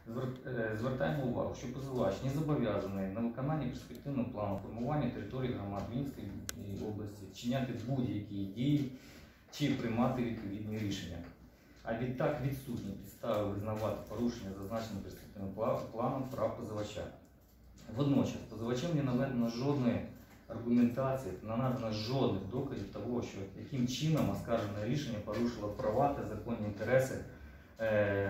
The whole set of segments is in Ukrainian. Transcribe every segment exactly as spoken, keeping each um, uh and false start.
Звертаємо увагу, що позивач не зобов'язаний на виконанні перспективного плану формування території громад Вінницької області вчиняти будь-які дії чи приймати відповідні рішення. А відтак відсутні підстави визнавати порушення зазначеним перспективним планом прав позивача. Водночас позивачем не наведено жодної аргументації, не надано жодних доказів того, що яким чином оскаржене рішення порушило права та законні інтереси е,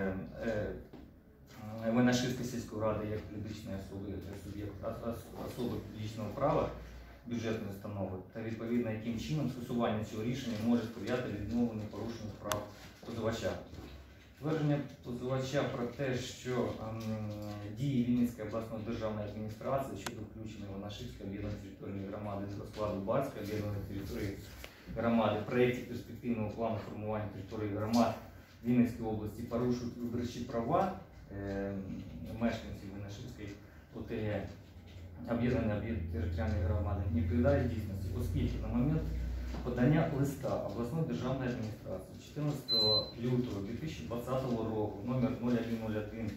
е, Виношивської сільської ради як юридичної особи, суб'єкт особи публічного права бюджетної установи та відповідно яким чином скасування цього рішення може сприяти відновленню порушення прав позивача. Твердження позивача про те, що ем, дії Вінницької обласної державної адміністрації щодо включення Виношивської об'єднаної територіальної громади до складу Балтської об'єднаної території громади в проєкті перспективного плану формування території громад Вінницької області порушують виборчі права е, мешканців Виношивської ОТГ об'єднаної територіальної громади не відповідає дійсності, оскільки на момент подання листа обласної державної адміністрації чотирнадцятого лютого дві тисячі двадцятого року номер нуль один нуль один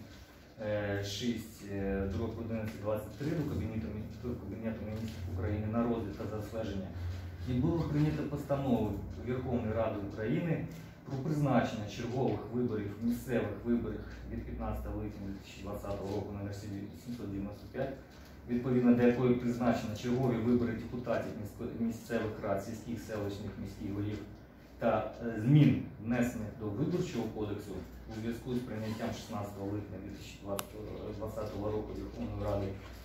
шість одинадцять двадцять три до Кабінету, до Кабінету міністрів України на розгляд та затвердження і було прийнято постанову Верховної Ради України про призначення чергових виборів, місцевих виборів від п'ятнадцятого липня дві тисячі двадцятого року номер сімсот дев'яносто п'ять, відповідно до якої призначено чергові вибори депутатів місцевих рад, сільських, селищних, міських голів та змін, внесених до Виборчого кодексу у зв'язку з прийняттям шістнадцятого липня дві тисячі двадцятого року Верховної Ради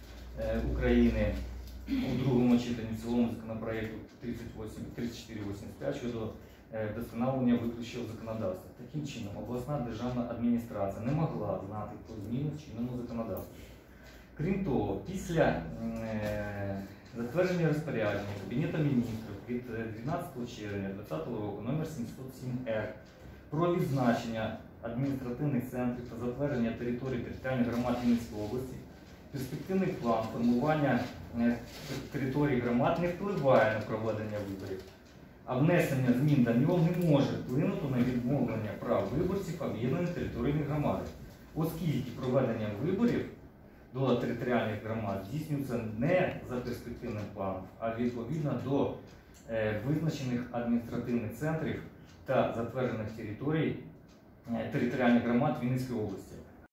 України у другому читанні в цілому законопроєкту тридцять чотири вісімдесят п'ять щодо вдосконалення виключного законодавства. Таким чином, обласна державна адміністрація не могла знати про зміни в чинному законодавстві. Крім того, після е, затвердження розпорядження Кабінету міністрів від дванадцятого червня дві тисячі двадцятого року номер сімсот сім ер про відзначення адміністративних центрів та затвердження території територіальних громад Вінницької області, перспективний план формування території громад не впливає на проведення виборів, а внесення змін до нього не може вплинути на відмовлення прав виборців об'єднаної територіальної громади, оскільки проведення виборів до територіальних громад здійснюється не за перспективним планом, а відповідно до е, визначених адміністративних центрів та затверджених територій е, територіальних громад Вінницької області.